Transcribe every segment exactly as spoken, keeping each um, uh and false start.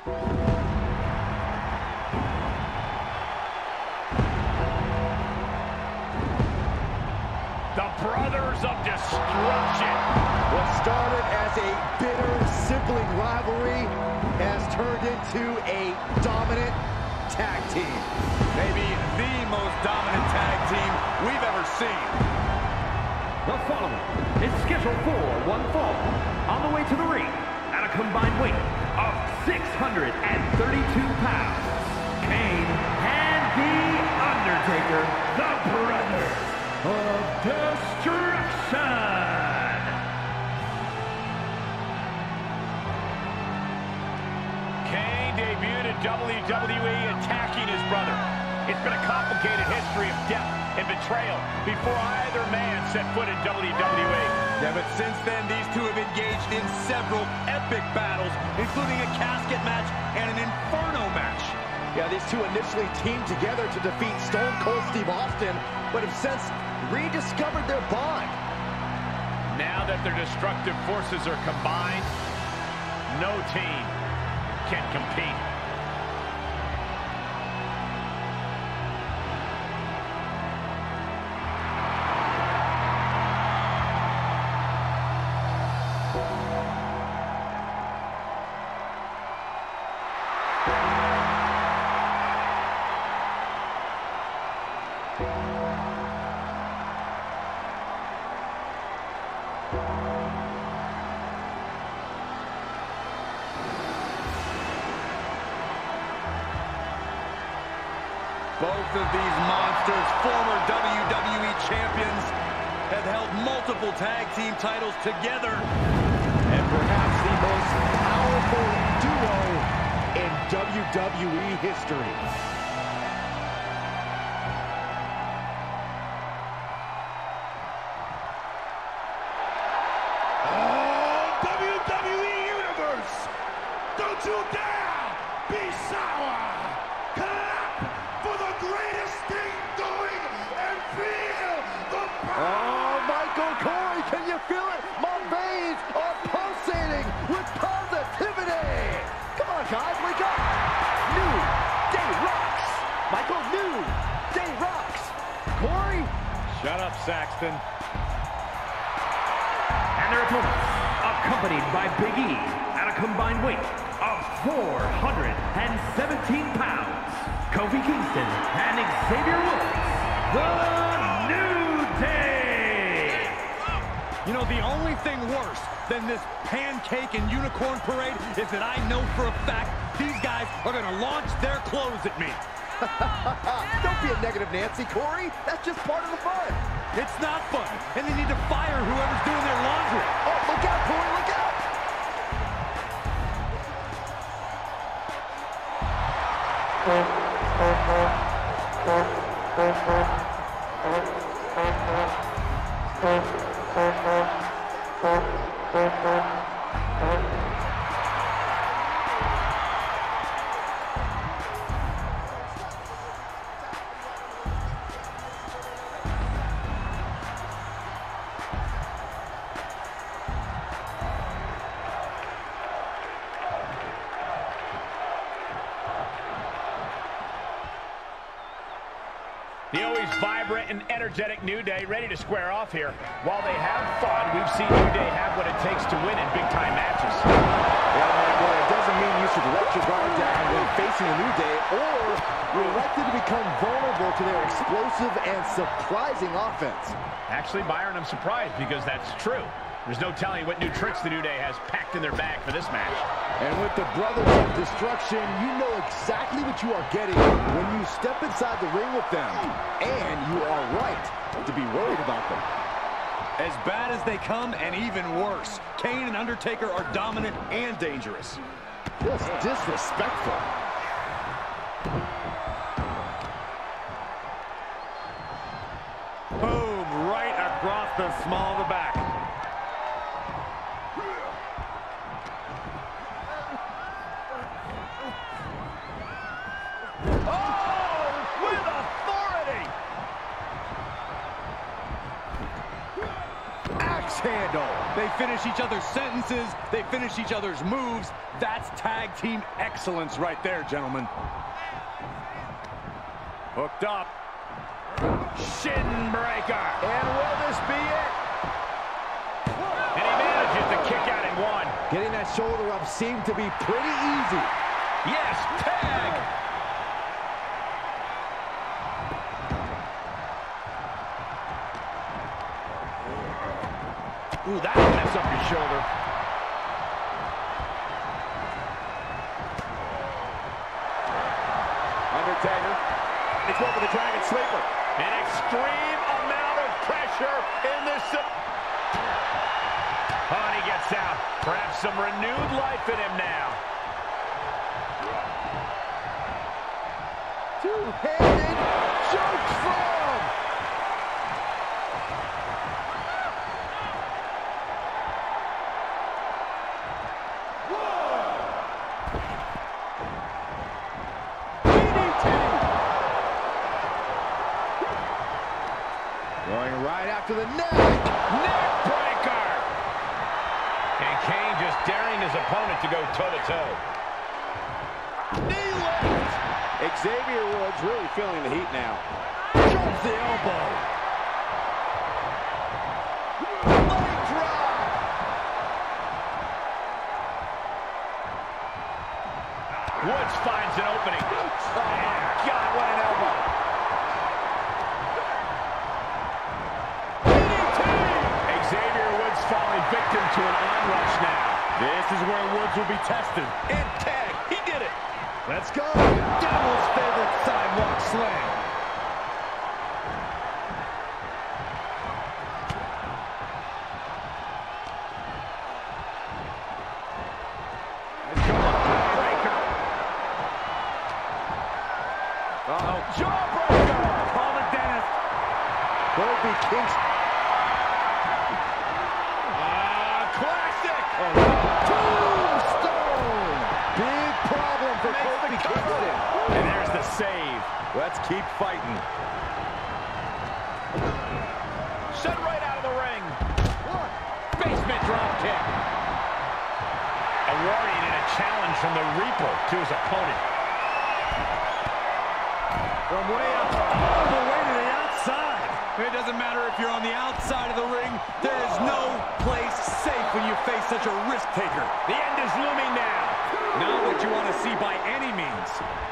The Brothers of Destruction. What started as a bitter sibling rivalry has turned into a dominant tag team. Maybe the most dominant tag team we've ever seen. The following is scheduled for one fall on the way to the ring at a combined weight of six hundred thirty-two pounds. Kane and The Undertaker, the Brothers of Destruction. Kane debuted in W W E attacking his brother. It's been a complicated history of death and betrayal before either man set foot in W W E. Yeah, but since then, these two have engaged in several epic battles, including a casket match and an Inferno match. Yeah, these two initially teamed together to defeat Stone Cold Steve Austin, but have since rediscovered their bond. Now that their destructive forces are combined, no team can compete. Both of these monsters, former W W E champions, have held multiple tag team titles together. And perhaps the most powerful duo in W W E history. Oh, W W E Universe! Don't you dare be sour! Clap for the greatest thing going and feel the power! Oh, Michael Corey, can you feel it? My veins are pulsating with positivity. Come on, guys, wake up. New Day rocks. Michael, New Day rocks. Corey? Shut up, Saxton. And their opponents, accompanied by Big E at a combined weight of four hundred seventeen pounds, Kofi Kingston and Xavier, the New Day. You know, the only thing worse than this pancake and unicorn parade is that I know for a fact these guys are going to launch their clothes at me. Don't be a negative Nancy, Corey. That's just part of the fun. It's not fun, and they need to fire whoever's doing their laundry. Oh, look out, Corey, look out. The always vibrant and energetic New Day ready to square off here. While they have fun, we've seen New Day have what it takes to win in big-time matches. Yeah, Michael, it doesn't mean you should let your guard down when facing a New Day, or you're likely to become vulnerable to their explosive and surprising offense. Actually, Byron, I'm surprised because that's true. There's no telling what new tricks the New Day has packed in their bag for this match. And with the Brothers of Destruction, you know exactly what you are getting when you step inside the ring with them. And you are right to be worried about them. As bad as they come, and even worse. Kane and Undertaker are dominant and dangerous. Just disrespectful. Boom, right across the small of the back. Handle. They finish each other's sentences. They finish each other's moves. That's tag team excellence right there, gentlemen. Hooked up. Shin breaker. And will this be it? And he manages to kick out in one. Getting that shoulder up seemed to be pretty easy. Yes, tag. Ooh, that'll mess up your shoulder. Undertaker. It's going for the Dragon Sleeper. An extreme amount of pressure in this. Oh, and he gets out. Perhaps some renewed life in him now. Two-handed choke slam. Going right after the neck. Neck breaker. And Kane just daring his opponent to go toe-to-toe. Knee lift. Xavier Woods really feeling the heat now. Jumps the elbow. Leg drop. Woods finds an opening. Oh, my God, what an elbow. Xavier Woods falling victim to an onrush now. This is where Woods will be tested. And tag. He did it. Let's go. Devil's favorite sidewalk slam. Jawbreaker. Uh-oh. Jawbreaker. Call the dentist. Kofi Kingston. Classic! Oh, tombstone! Big problem for Kofi Kingston. And there's the save. Let's keep fighting. Sent right out of the ring. Basement drop kick. A warning and a challenge from the Reaper to his opponent. From way up, all the way to the outside. It doesn't matter if you're on the outside of the ring. There is no place safe when you face such a risk taker. The end is looming now. Not what you want to see by any means.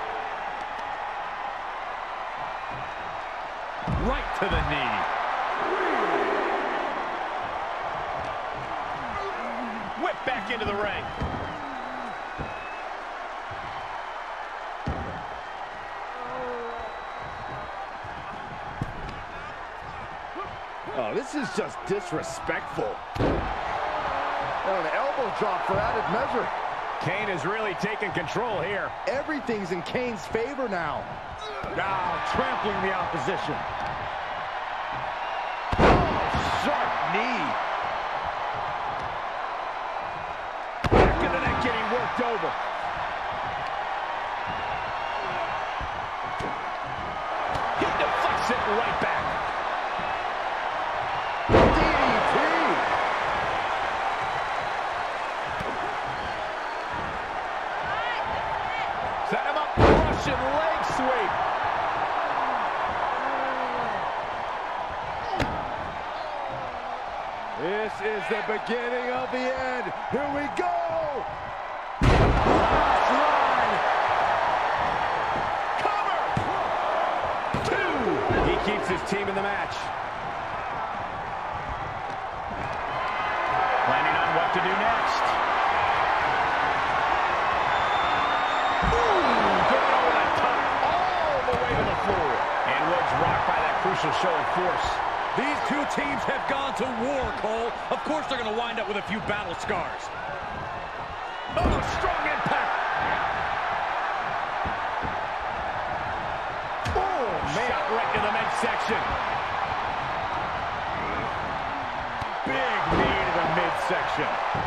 Right to the knee. Whip back into the ring. Oh, this is just disrespectful. Oh, an elbow drop for added measure. Kane has really taken control here. Everything's in Kane's favor now. Now trampling the opposition. Oh, sharp knee. Back of the neck getting worked over. He deflects it right back. D D T. Set him up, Russian leg sweep. This is the beginning of the end. Here we go. Last line. Cover. Two. He keeps his team in the match. Planning on what to do next. Ooh, going over the top, all the way to the floor. And Woods rocked by that crucial show of force. These two teams have gone to war, Cole. Of course they're going to wind up with a few battle scars. Oh, strong impact. Oh, man. Shot right to the midsection. Big knee to the midsection.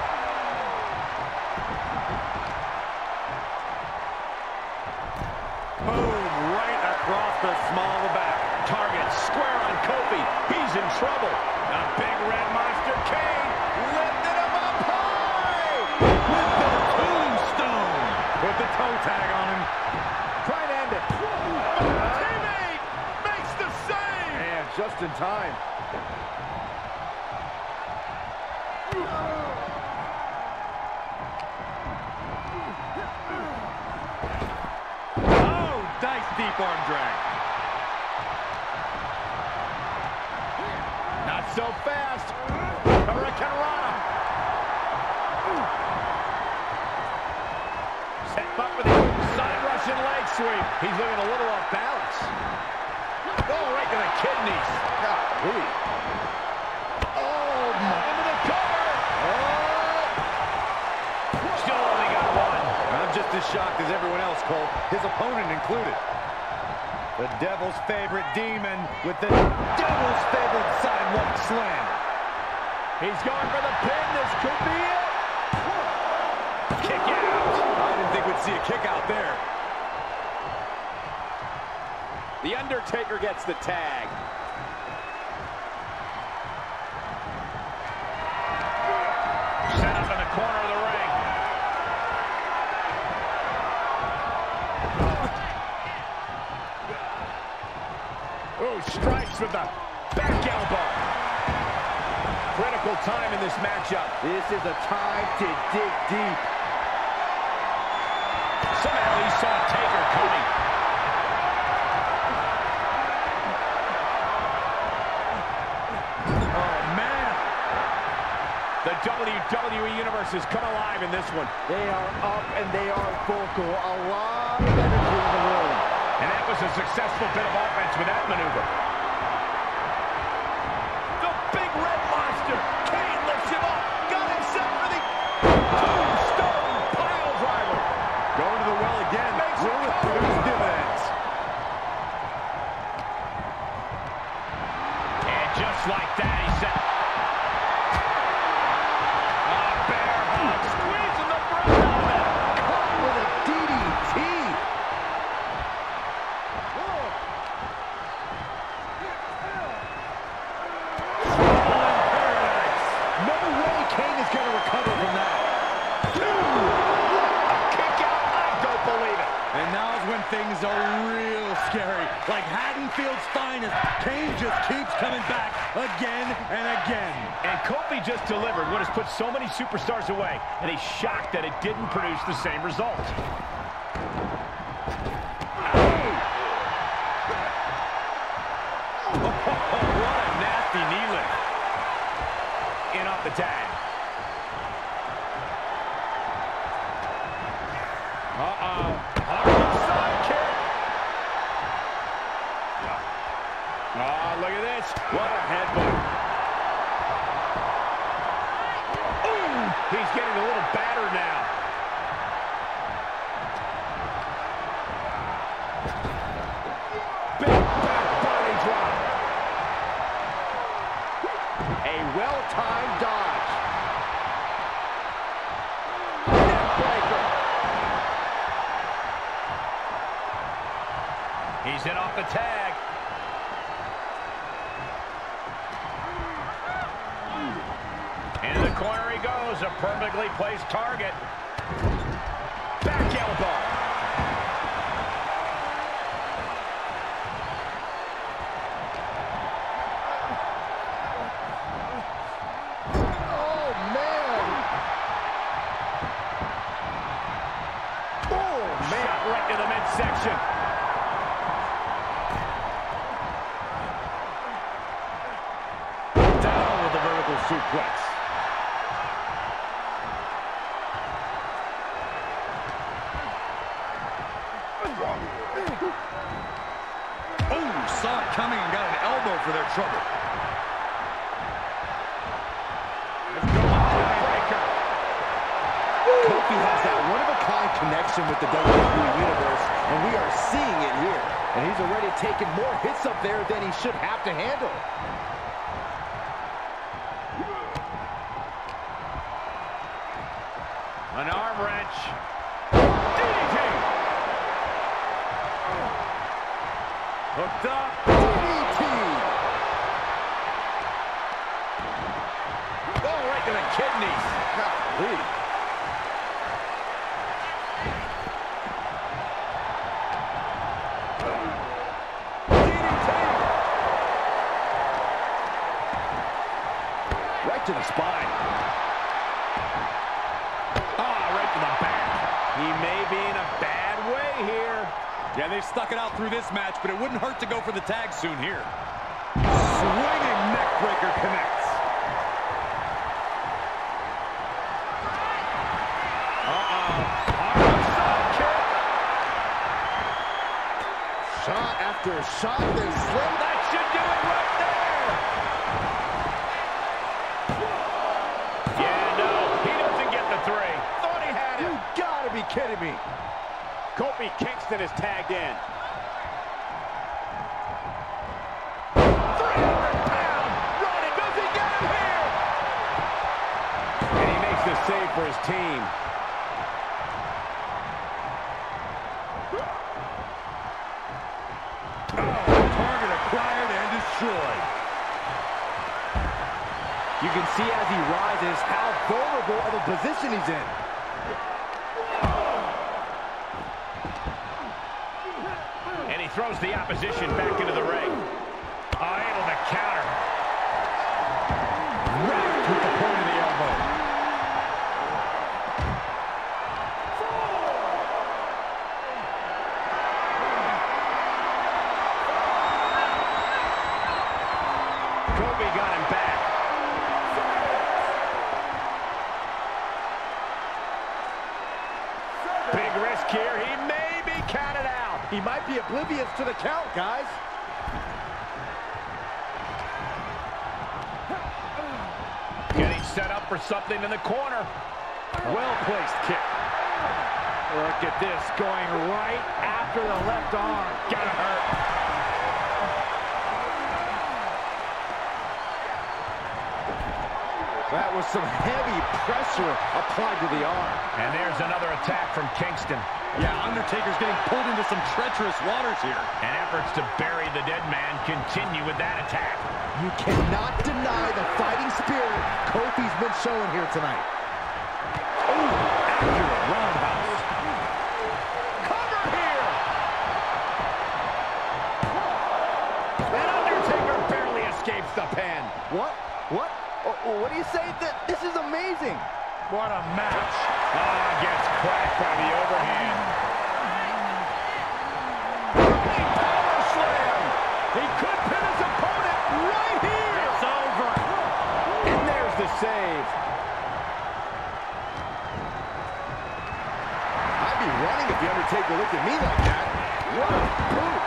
Boom, right across the small of the back. Target square on Kofi. He's in trouble. A big red monster. Kane lifted tag on him. Trying to end it. Teammate makes the save. And just in time. Oh, nice deep arm drag. Not so fast. Hurricane Rana. Set up with a side Russian leg sweep. He's looking a little off balance. Oh, right to the kidneys. Golly. Oh, my. Into the cover. Still only got one. I'm just as shocked as everyone else, Cole. His opponent included. The Devil's favorite demon with the Devil's favorite sidewalk slam. He's going for the pin. This could be it. Kick out. I didn't think we'd see a kick out there. The Undertaker gets the tag. Set up in the corner of the ring. Oh, strikes with the back elbow. Critical time in this matchup. This is a time to dig deep. Somehow he saw Taker coming. Oh, man. The W W E Universe has come alive in this one. They are up and they are vocal. A lot of energy in the room. And that was a successful bit of offense with that maneuver. The big red monster. Kane lifts him up. Got him set for the tombstone pile driver. Going to the well again. Makes Will it it cover. produce dividends? And just like that, he set. A bear hug. Squeezing the breath out of it. Caught with a D D T. No way Kane is going to recover from that. Kick out. I don't believe it. And now's when things are real scary. Like Haddonfield's finest, Kane just keeps coming back again and again. And Kofi just delivered what has put so many superstars away, and he's shocked that it didn't produce the same result. What a nasty knee lift. In off the tag. Uh-oh. Hard side kick. Oh, look at this. What a headbutt. Ooh, he's getting a little battered now. Big back body drop. A well-timed dodge. Neckbreaker. He's in off the tag. Into the corner he goes. A perfectly placed target. Back elbow. Oh, man. Oh, man. Shot right to the midsection. Down with the vertical suplex. Oh, saw it coming and got an elbow for their trouble. Let's go on, breaker. Kofi has that one-of-a-kind connection with the W W E Universe, and we are seeing it here. And he's already taken more hits up there than he should have to handle. An arm wrench. D D T. Hooked up. D D T. Oh, right to the kidneys. Golly. to the spine. Oh, right to the back. He may be in a bad way here. Yeah, they've stuck it out through this match, but it wouldn't hurt to go for the tag soon here. Swinging neckbreaker connects. Shot after shot, then slim. That should do it right there. Yeah, no, he doesn't get the three. Thought he had it. You gotta be kidding me. Kofi Kingston is tagged in. three hundred pound. Running. Does he get him here? And he makes the save for his team. Target acquired and destroyed. You can see as he rises how vulnerable of a position he's in. And he throws the opposition back into the ring. Oh, able to counter. Wrapped with the point of the elbow. Kofi got him back. Big risk here. He may be counted out. He might be oblivious to the count, guys. Getting set up for something in the corner. Well-placed kick. Look at this, going right after the left arm. Gotta hurt. That was some heavy pressure applied to the arm. And there's another attack from Kingston. Yeah, Undertaker's getting pulled into some treacherous waters here. And efforts to bury the dead man continue with that attack. You cannot deny the fighting spirit Kofi's been showing here tonight. Oh, accurate roundhouse. Cover here. And Undertaker barely escapes the pin. What? What? Oh, what do you say? That this is amazing. What a match. Ah, gets cracked by the overhand. Running power slam. He could pin his opponent right here. It's over. And there's the save. I'd be running if the Undertaker looked at me like that. What a brute.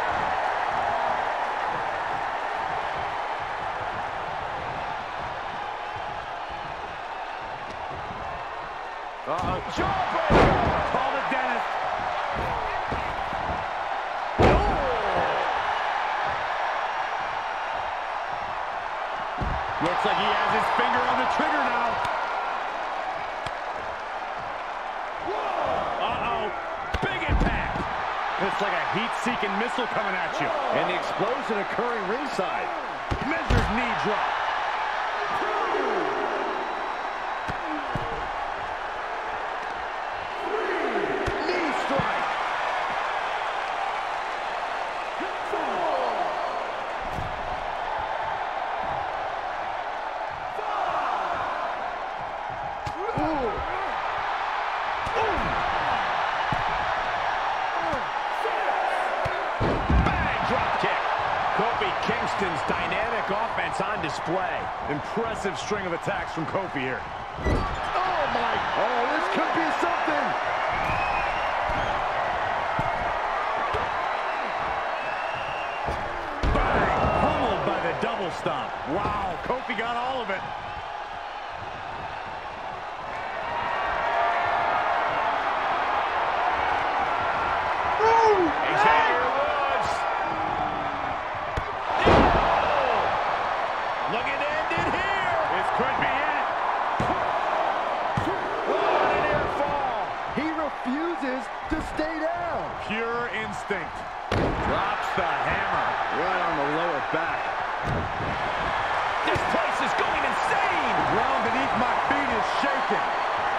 Uh-oh. Jawbreaker. Call the dentist. Oh. Looks like he has his finger on the trigger now. Uh-oh. Big impact. It's like a heat-seeking missile coming at you. And the explosion occurring ringside. Measured knee drop. Kingston's dynamic offense on display. Impressive string of attacks from Kofi here. Oh, my. Oh, this could be something. Bang! Pummeled by the double stomp. Wow, Kofi got all of it. Xavier Woods. Looking to end it here. This could be it. What a near fall. He refuses to stay down. Pure instinct. Drops the hammer. Right on the lower back. This place is going insane. The ground beneath my feet is shaking.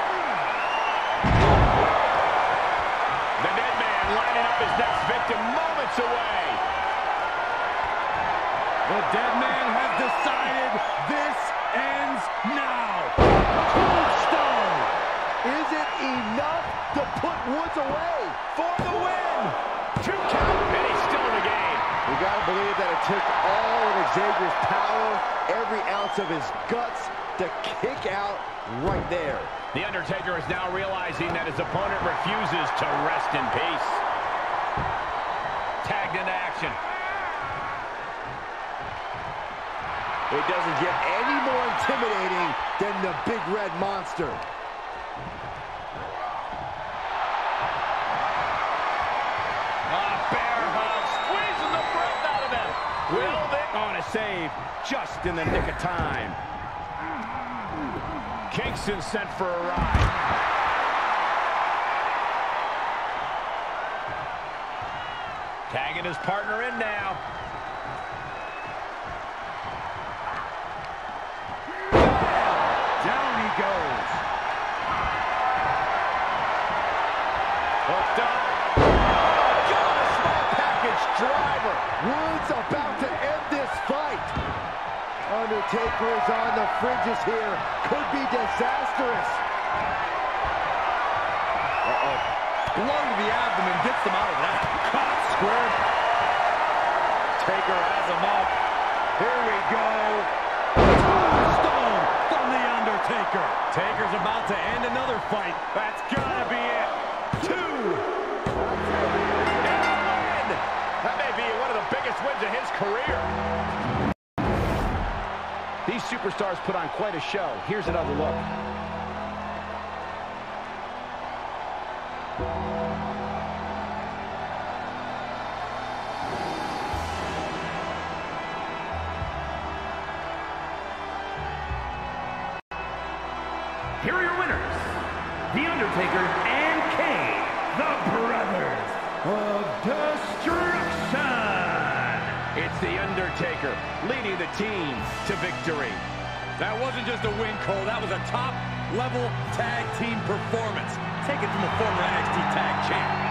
The dead man lining up his next victim moments away. The dead man has decided this ends to put Woods away. For the win. Two count, and he's still in the game. We gotta believe that it took all of Xavier's power, every ounce of his guts to kick out right there. The Undertaker is now realizing that his opponent refuses to rest in peace. Tagged into action. It doesn't get any more intimidating than the Big Red Monster. Will they? On a save, just in the nick of time. Kingston sent for a ride. Tagging his partner in now. Down he goes. Hooked up. Got a small package driver. Woods about to end this fight. Undertaker is on the fringes here. Could be disastrous. Uh-oh. Blow to the abdomen gets them out of that. Caught square. Taker has him up. Here we go. Tombstone from the Undertaker. Taker's about to end another fight. That's gotta be it. Two. That may be one of the biggest wins of his career. These superstars put on quite a show. Here's another look. Here are your winners, The Undertaker and Kane, the Brothers of Destruction. It's The Undertaker leading the team to victory. That wasn't just a win, Cole. That was a top-level tag team performance. Take it from a former N X T tag champ.